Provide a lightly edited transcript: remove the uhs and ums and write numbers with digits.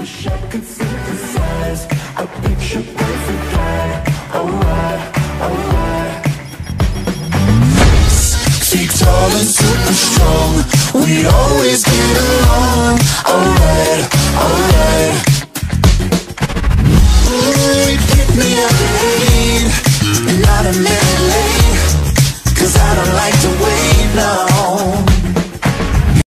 wish I could synthesize a picture perfect guy. Alright, alright. 6 feet tall and super strong, we always get along. Alright, alright. Ooh, you pick me up late, not a minute late.